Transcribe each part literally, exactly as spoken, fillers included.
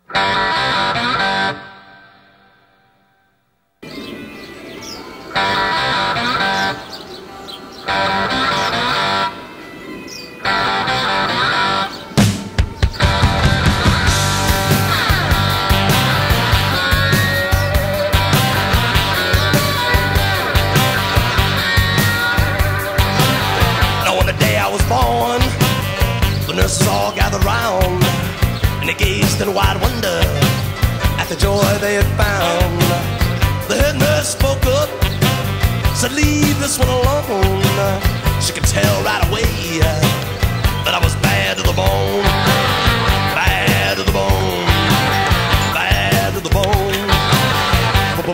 nurses all gathered round, and they gazed in wide wonder at the joy they had found. The head nurse spoke up, said, "Leave this one alone." She could tell right away that I was bad to the bone, bad to the bone, bad to the bone, bad,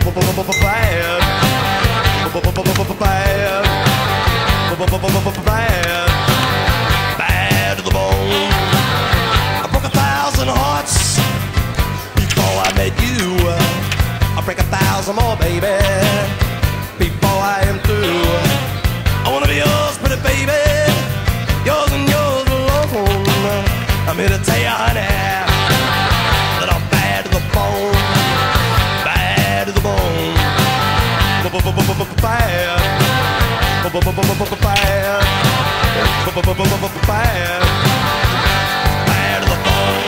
bad, bad. Bad to the bone. I broke a thousand hearts before I met you. I'll break a thousand more, baby, before I am through. I wanna be yours, pretty baby, yours and yours alone. I'm here to tell you, honey, that I'm bad to the bone, bad to the bone, bad, bad. Bad, bad to the bone.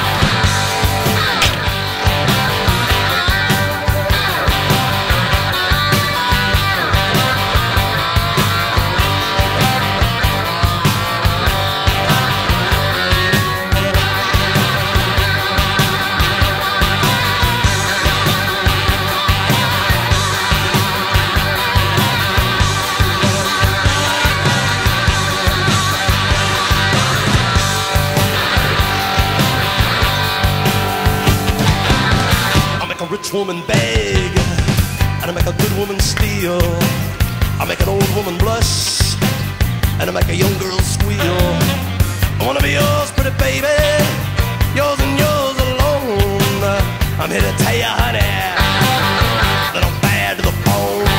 Rich woman beg, and I make a good woman steal. I make an old woman blush, and I make a young girl squeal. I wanna be yours, pretty baby, yours and yours alone. I'm here to tell you, honey, that I'm bad to the bone.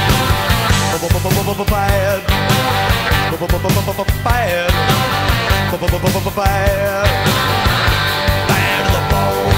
Bad, bad, bad, bad to the bone.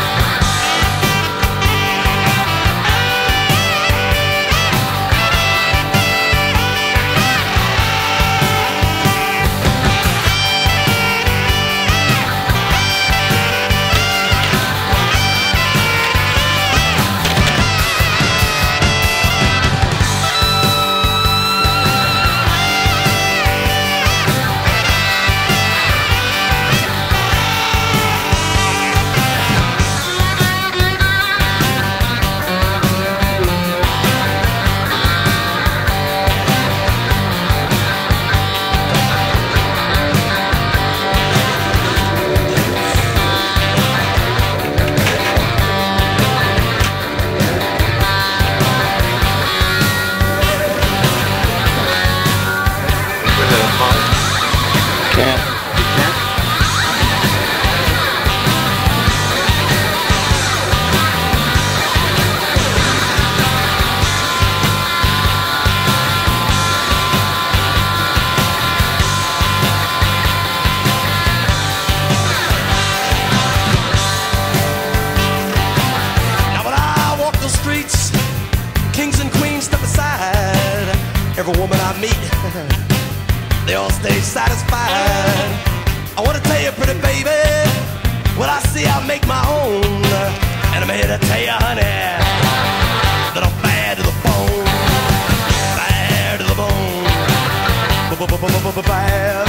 Every woman I meet, they all stay satisfied. I want to tell you, pretty baby, what I see I make my own. And I'm here to tell you, honey, that I'm bad to the bone, bad to the bone, bad, bad,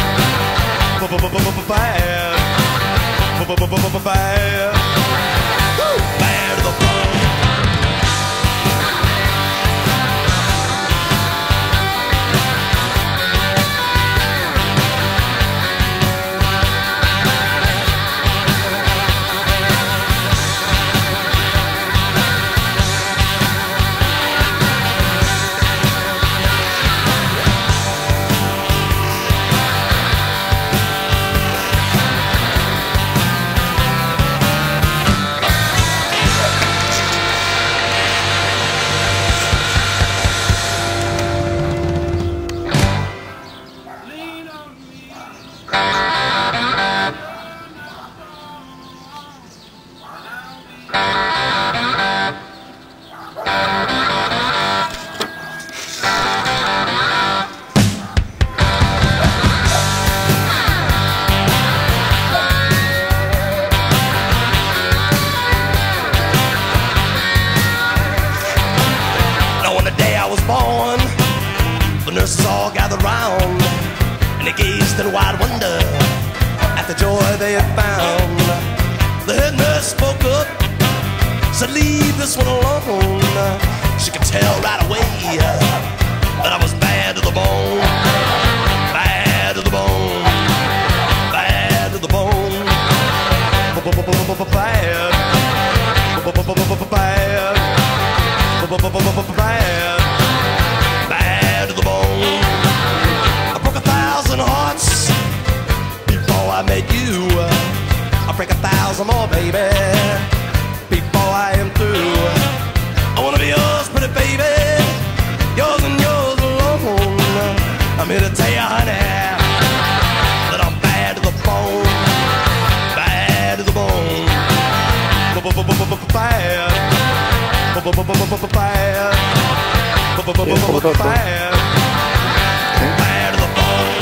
bad, bad, bad to the bone. gazed in wide wonder at the joy they had found. The head nurse spoke up, said, leave this one alone. She could tell right away that I was bad to the bone. Bad to the bone. Bad to the bone. Bad. Bad. Bad. Bad to the bone. I broke a thousand hearts before I met you. I'll break a thousand more, baby, before I am through. I wanna be yours, pretty baby, yours and yours alone. I'm here to tell you, honey, that I'm bad to the bone. Bad to the bone. Bad. Bad. Bad. Bad to the bone.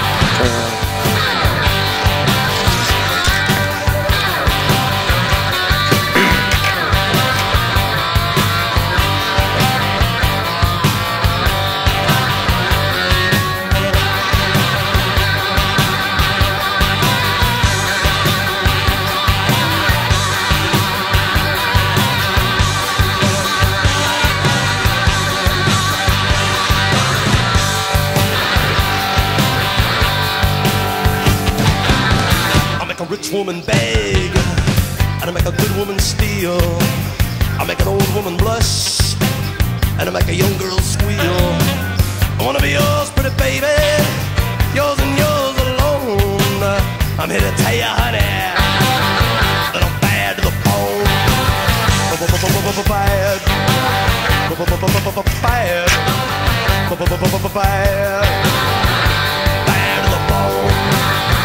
A rich woman beg, and I make a good woman steal. I make an old woman blush, and I make a young girl squeal. I wanna be yours, pretty baby, yours and yours alone. I'm here to tell you, honey, that I'm bad to the bone. Bad. Bad. Bad. Bad to the bone.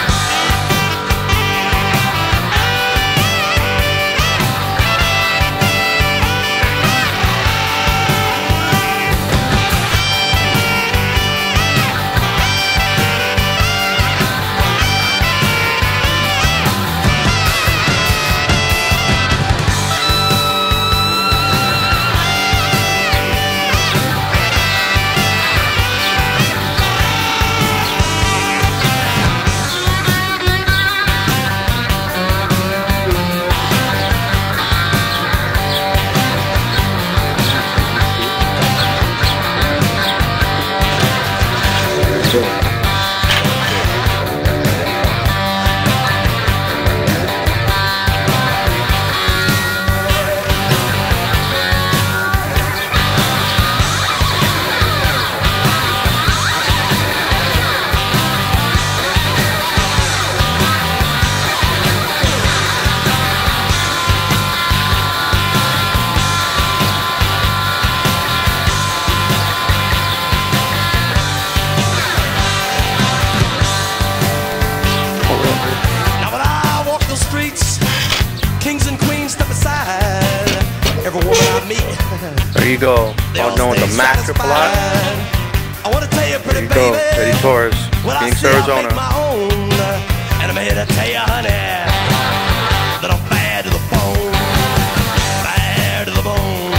There you go. All known as the Mack triple R. There you go. Eddie Torres, Phoenix, Arizona. And I'm here to tell you, honey, that I'm bad to the bone. Bad to the bone.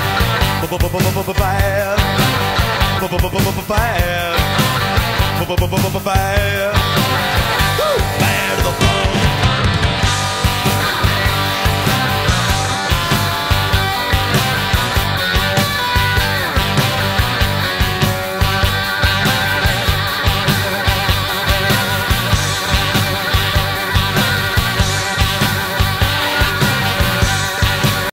Bad. Bad. Bad. Bad to the bone.